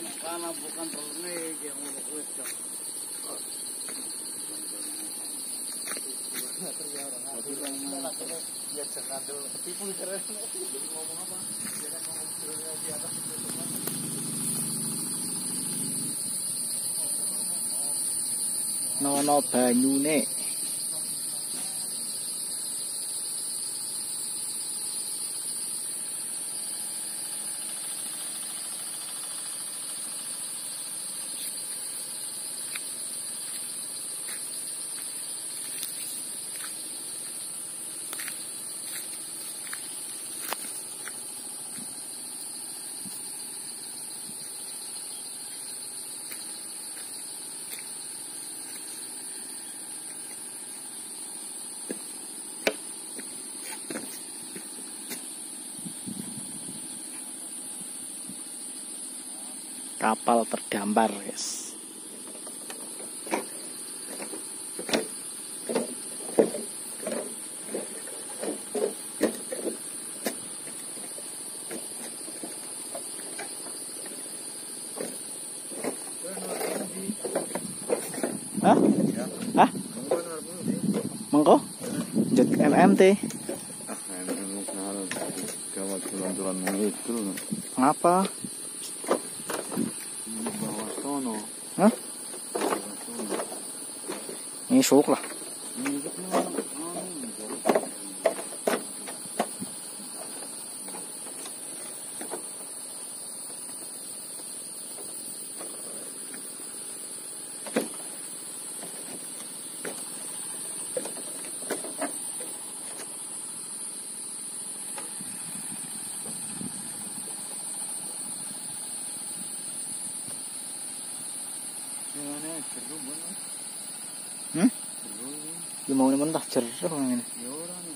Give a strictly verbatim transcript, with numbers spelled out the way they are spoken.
Karena bukan terlalu yang urut kan. Ya jangan dulu ketipu keren. Jadi ngomong apa? Jangan ngomong turunnya di atas itu teman. Nono banyune. Kapal terdampar, guys. Hah? Hah? Mengko? Jet M M T. Ah, M M gawat tulan-tulan itu. Ngapa? Bawah sono. Hah? Ini sok lah. Hmm? Gimana mentah jeruk ini?